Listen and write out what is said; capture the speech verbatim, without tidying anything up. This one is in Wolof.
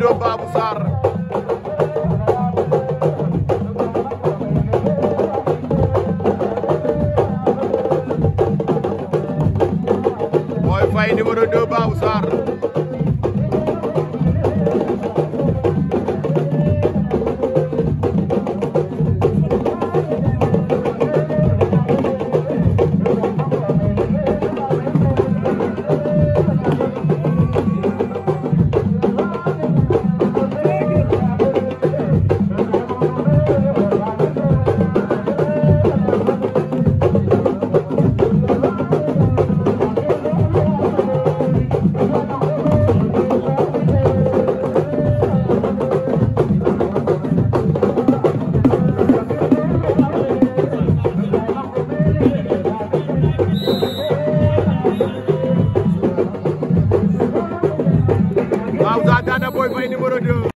deux Babou Sarr Boy Faye numéro deux Babou Sarr Babou Sarr daan na Boy Faye numéro deux